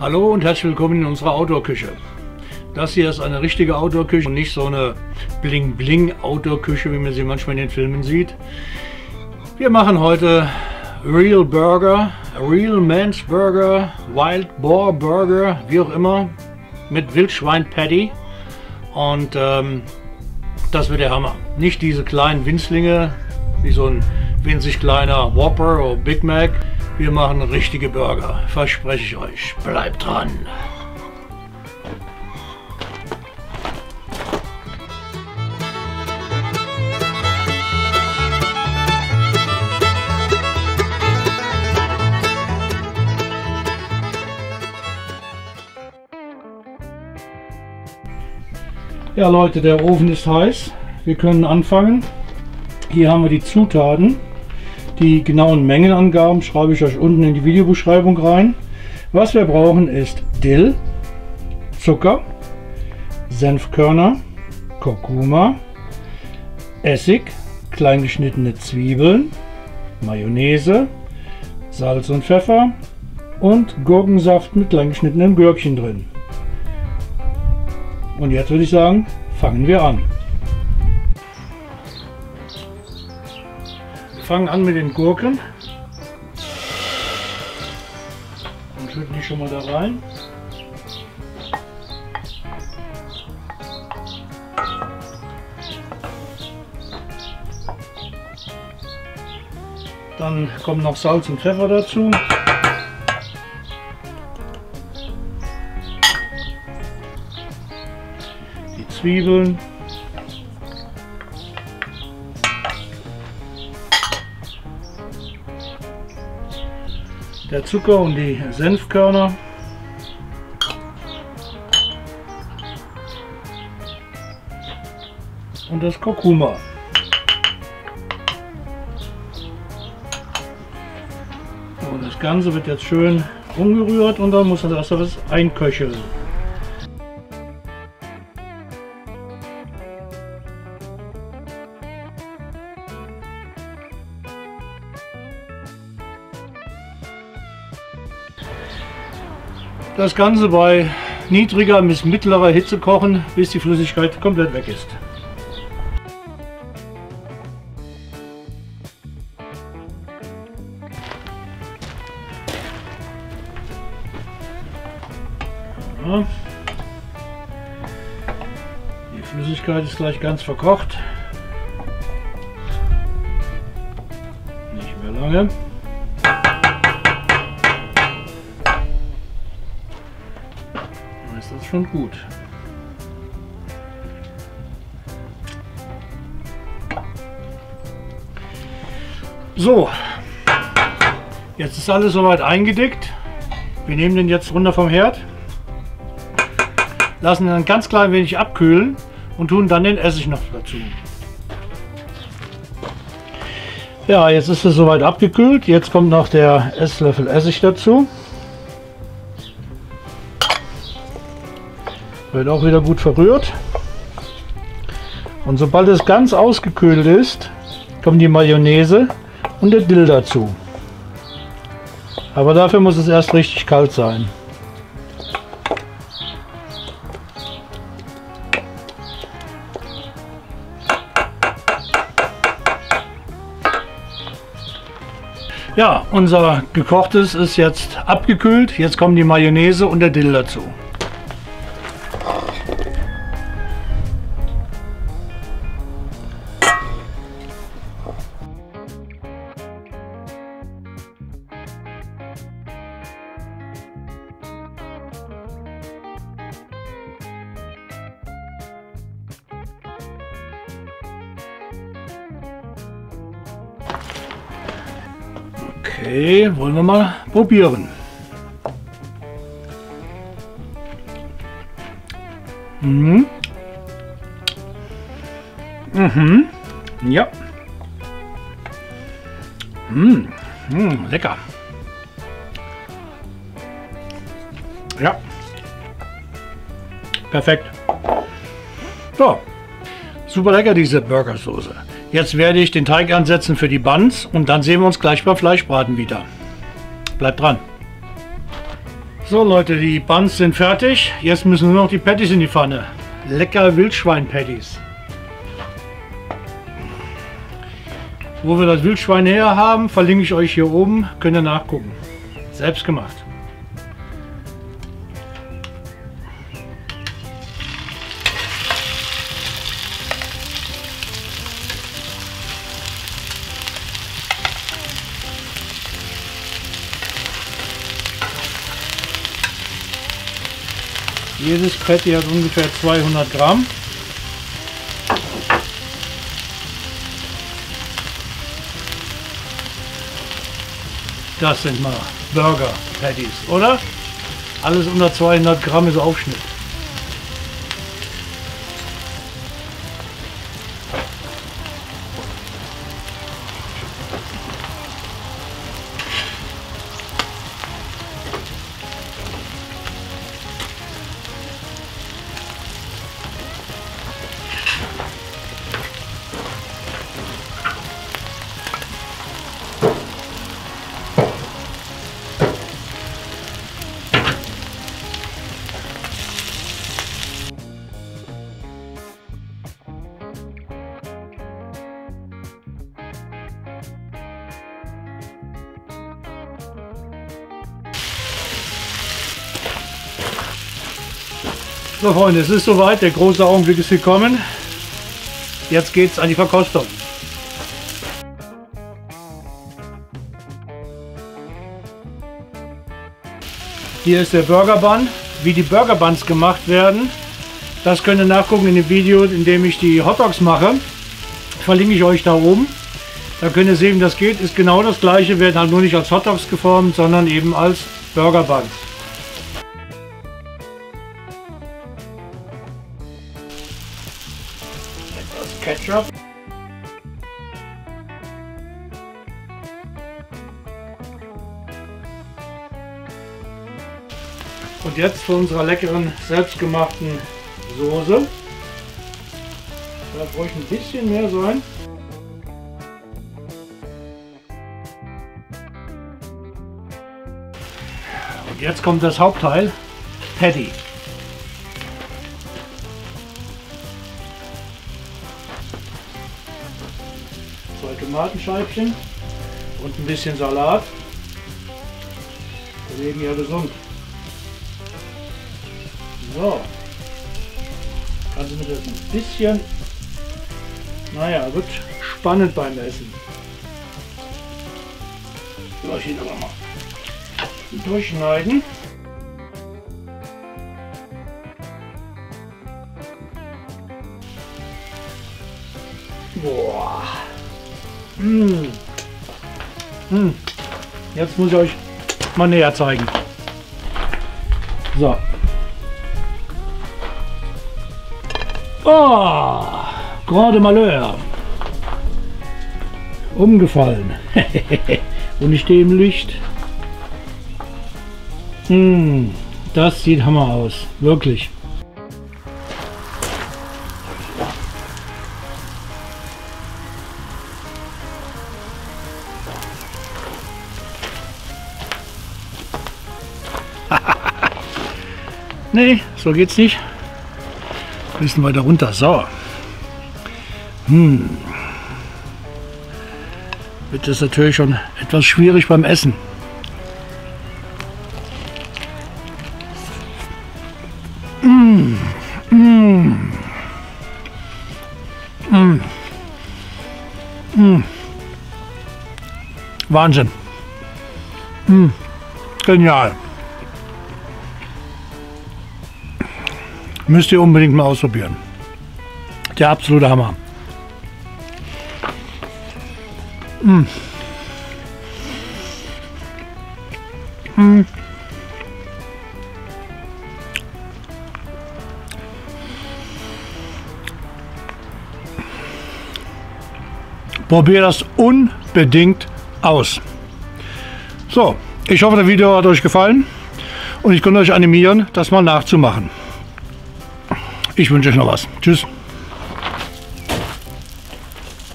Hallo und herzlich willkommen in unserer Outdoor-Küche. Das hier ist eine richtige Outdoor-Küche und nicht so eine Bling-Bling-Outdoor-Küche, wie man sie manchmal in den Filmen sieht. Wir machen heute Real Burger, Real Man's Burger, Wild Boar Burger, wie auch immer, mit Wildschwein-Patty. Und das wird der Hammer. Nicht diese kleinen Winzlinge, wie so ein winzig kleiner Whopper oder Big Mac. Wir machen richtige Burger, verspreche ich euch. Bleibt dran! Ja Leute, der Ofen ist heiß. Wir können anfangen. Hier haben wir die Zutaten. Die genauen Mengenangaben schreibe ich euch unten in die Videobeschreibung rein. Was wir brauchen ist Dill, Zucker, Senfkörner, Kurkuma, Essig, klein geschnittene Zwiebeln, Mayonnaise, Salz und Pfeffer und Gurkensaft mit klein geschnittenen Gürkchen drin. Und jetzt würde ich sagen, fangen wir an. Wir fangen an mit den Gurken und schütten die schon mal da rein. Dann kommen noch Salz und Pfeffer dazu. Die Zwiebeln. Der Zucker und die Senfkörner. Und das Kurkuma. Und das Ganze wird jetzt schön umgerührt und dann muss das erst etwas einköcheln. Das Ganze bei niedriger bis mittlerer Hitze kochen, bis die Flüssigkeit komplett weg ist. Ja. Die Flüssigkeit ist gleich ganz verkocht. Nicht mehr lange. Das ist schon gut. So, jetzt ist alles soweit eingedickt. Wir nehmen den jetzt runter vom Herd, lassen ihn ein ganz klein wenig abkühlen und tun dann den Essig noch dazu. Ja, jetzt ist es soweit abgekühlt. Jetzt kommt noch der Esslöffel Essig dazu. Wird auch wieder gut verrührt. Und sobald es ganz ausgekühlt ist, kommen die Mayonnaise und der Dill dazu. Aber dafür muss es erst richtig kalt sein. Ja, unser gekochtes ist jetzt abgekühlt. Jetzt kommen die Mayonnaise und der Dill dazu. Okay, wollen wir mal probieren. Mhm. Mhm. Ja. Mhm. Mhm. Lecker. Ja. Perfekt. So. Super lecker diese Burgersoße. Jetzt werde ich den Teig ansetzen für die Buns und dann sehen wir uns gleich beim Fleischbraten wieder. Bleibt dran. So Leute, die Buns sind fertig. Jetzt müssen nur noch die Patties in die Pfanne. Lecker Wildschwein-Patties. Wo wir das Wildschwein her haben, verlinke ich euch hier oben. Könnt ihr nachgucken. Selbst gemacht. Jedes Patty hat ungefähr 200 Gramm. Das sind mal Burger Patties, oder? Alles unter 200 Gramm ist Aufschnitt. So Freunde, es ist soweit, der große Augenblick ist gekommen. Jetzt geht's an die Verkostung. Hier ist der Burger Bun. Wie die Burger Buns gemacht werden, das könnt ihr nachgucken in dem Video, in dem ich die Hot Dogs mache. Verlinke ich euch da oben. Da könnt ihr sehen, wie das geht. Ist genau das gleiche, werden halt nur nicht als Hot Dogs geformt, sondern eben als Burger Buns. Ketchup. Und jetzt zu unserer leckeren selbstgemachten Soße. Da ruhig ein bisschen mehr sein. Und jetzt kommt das Hauptteil, Patty. Tomatenscheibchen und ein bisschen Salat. Wir leben ja gesund. So. Kannst du mir das ein bisschen... Naja, wird spannend beim Essen. So, ich aber mal durchschneiden. Boah. Jetzt muss ich euch mal näher zeigen. So. Oh, Grande Malheur. Umgefallen. Und ich stehe im Licht. Das sieht Hammer aus. Wirklich. Nee, so geht's nicht. Ein bisschen weiter runter. So. Wird das natürlich schon etwas schwierig beim Essen. Wahnsinn. Genial. Müsst ihr unbedingt mal ausprobieren. Der absolute Hammer. Probiert das unbedingt aus. So, ich hoffe, das Video hat euch gefallen und ich kann euch animieren, das mal nachzumachen. Ich wünsche euch noch was. Tschüss.